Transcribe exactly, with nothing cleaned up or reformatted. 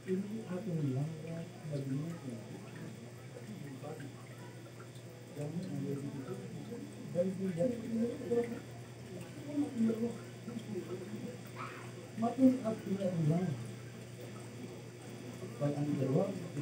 Ini aku bilang ya, baginya ya, yang ada di situ, dari dari makin aku bilang, baik yang kedua